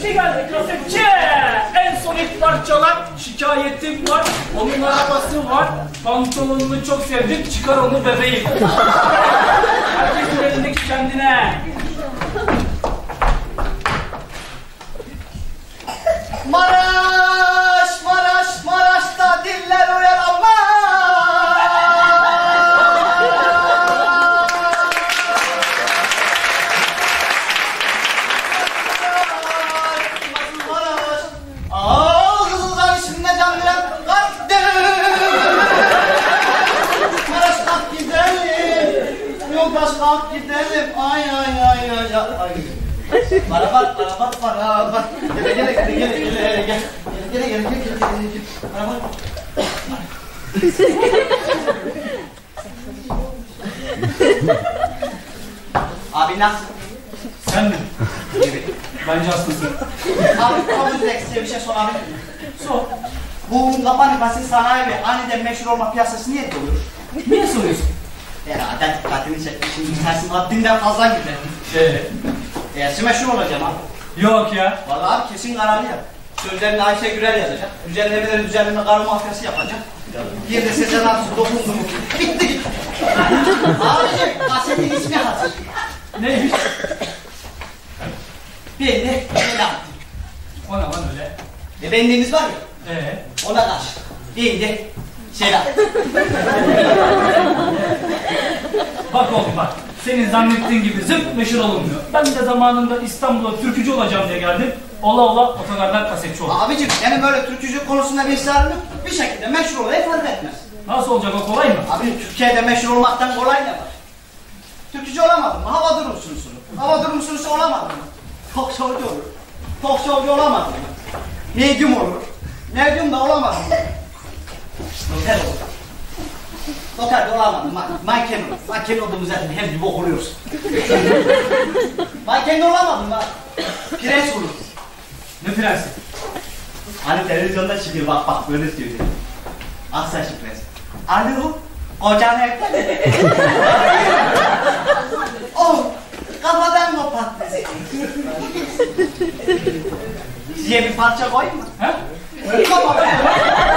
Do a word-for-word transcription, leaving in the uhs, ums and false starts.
kasetçi geldi, kasetçi. En son ilk parçalar, şikayetim var, onun arabası var, pantolonunu çok sevdim, çıkar onu bebeğim. Herkesin elindeki kendine. Maraş, Maraş, Maraş'ta diller uyananlar. Maraş, aaa Kızılcan isminde can veren kalk gidelim. Maraş kalk gidelim. Yoldaş kalk gidelim. Ay ay ay ay ay. Arabat, arabat, arabat. Gele gele gele gele gele gele gele gele gele gele gele. Arabat. Abi nasıl? Sen mi? Evet. Bence hastasın. Abi kabul size bir şey sorabilir miyim? Sor. Bu kapanı basit sanayi ve aniden meşhur olma piyasası niye doluyor? Niye soruyorsun? Herhalde dikkatini çekti. Şimdi tersin haddinden fazla gider. Ee, Eğerse meşhur olacağım abi. yok ya. Vallahi abi kesin kararlı ya. Sözlerini Ayşe Gürel yazacak. Düzenlemelerin düzenleme karı mafyası yapacak. Bir de Sezen Aksu dokundu mu? Bitti gitti. Abiciğim kasetin ismi hazır. Neymiş? Belli. Belli. O ne lan öyle? E benliğimiz var ya. Ee, Ona karşı. Belli. Selam. bak oğlum bak. Senin zannettiğin gibi zıp meşhur olunmuyor. Ben de zamanında İstanbul'a türkücü olacağım diye geldim. Ola ola otogarlar kasetçi oldu. Abicim benim böyle türkücü konusunda bir ısrarım yok. Bir şekilde meşhur olayı fark etmez. Nasıl olacak o, kolay mı? Abi Türkiye'de meşhur olmaktan kolay ne var? Türkücü olamadım mı? Hava durum sunusu. Hava durum sunusu olamadım mı? Talk show'cu olur. Talk show'cu olamadım mı? Medyum olur. Medyum da olamadım mı? Noter olur. Noter de olamadım. Ma manken olur. Manken olduğumuz zaten hem bir bok oluyoruz. Manken de olamadım mı? Prens olur. Ne prensi? Hani televizyonda çıkıyor bak bak böyle diyor. Aksaçlı prens. Alo, kocan evde. Oh, kafadan koparttı seni. Size bir parça koyayım mı? He? Kafadan.